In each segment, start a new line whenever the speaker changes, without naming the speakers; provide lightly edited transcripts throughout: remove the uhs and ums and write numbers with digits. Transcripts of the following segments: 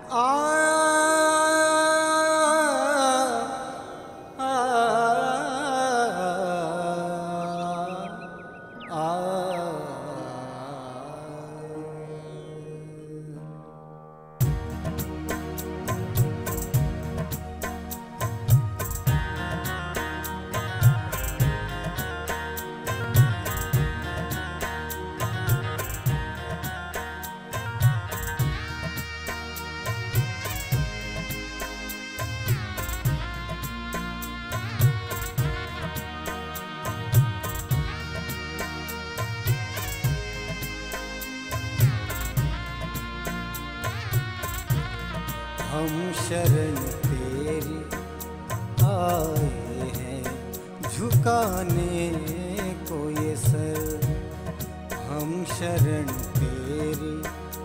आ आ हम शरण तेरी आए हैं झुकाने को ये सर। हम शरण तेरी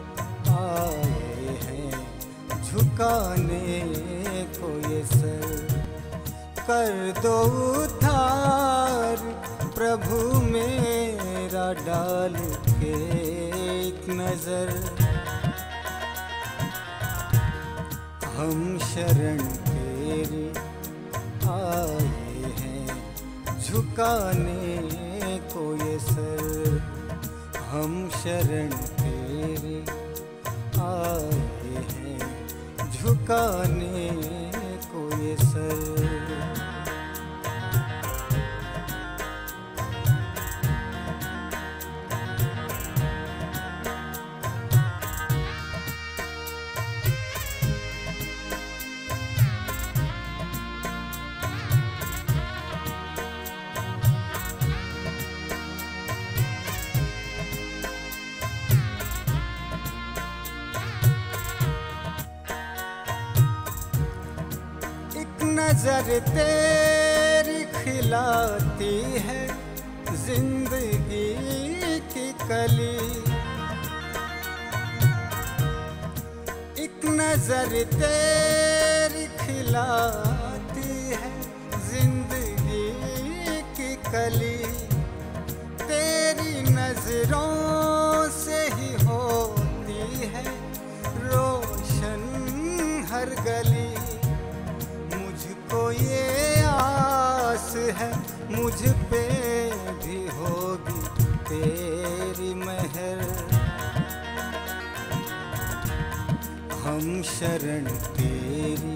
आए हैं झुकाने को ये सर। कर दो उद्धार प्रभु मेरा डाल के एक नजर। हम शरण तेरी आए हैं झुकाने को ये सर। हम शरण तेरी आए हैं झुकाने को ये सर। नजर तेरी खिलाती है जिंदगी की कली। एक नजर तेरी खिलाती है जिंदगी की कली। तेरी नजरों से ही होती है रोशन हर गली। मुझको ये आस है मुझ पे भी होगी तेरी मेहर। हम शरण तेरी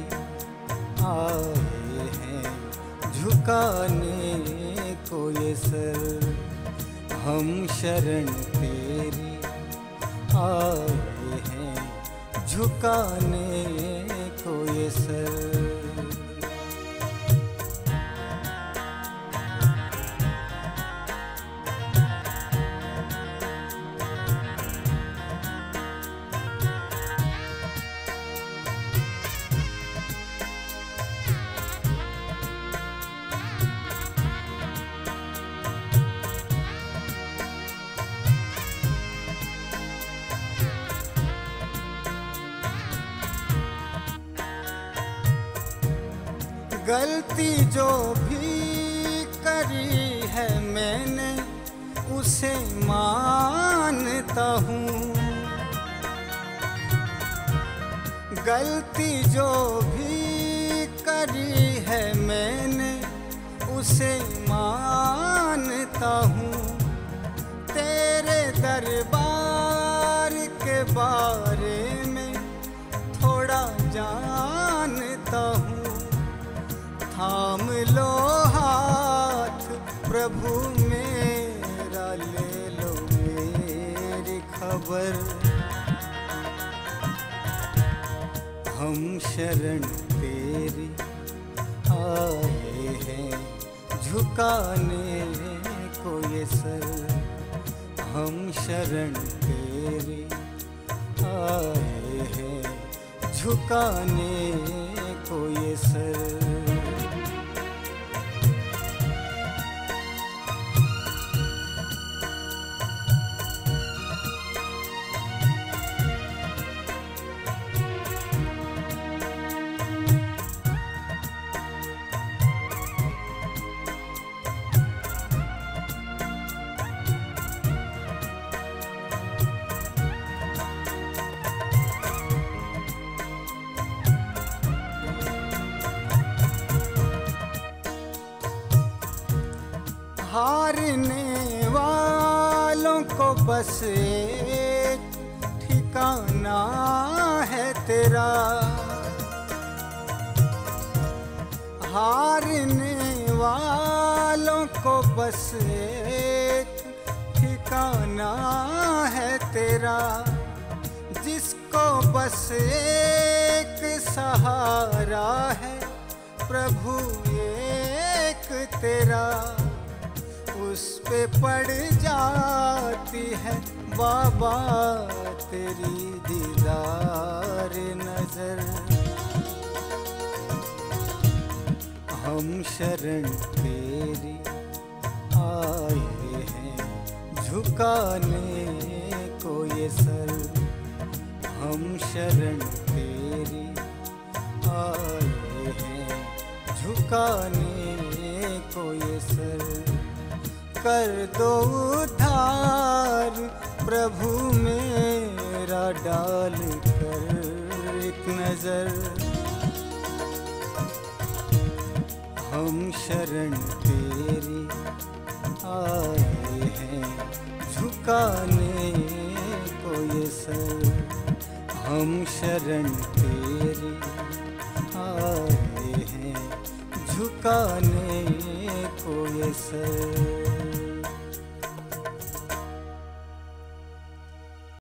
आए हैं झुकाने को ये सर। हम शरण तेरी आए हैं झुकाने को ये सर। गलती जो भी करी है मैंने उसे मानता हूँ। गलती जो भी करी है मैंने उसे मानता हूँ। तेरे दरबार के बारे में थोड़ा जानता हूँ। थाम लो हाथ प्रभु मेरा, ले लो मेरी खबर। हम शरण तेरी आए हैं झुकाने को ये सर। हम शरण तेरी आए हैं झुकाने को ये सर। बस एक ठिकाना है तेरा। हारने वालों को बस एक ठिकाना है तेरा। जिसको बस एक सहारा है प्रभु एक तेरा। उस पे पड़ जाती है बाबा तेरी दीदार नजर। हम शरण तेरी आए हैं झुकाने को ये सर। हम शरण तेरी आए हैं झुकाने को ये सर। कर दो उद्धार प्रभु मेरा डाल कर एक नजर। हम शरण तेरी आए हैं झुकाने को ये सर। हम शरण तेरी आए हैं झुकाने को ये सर।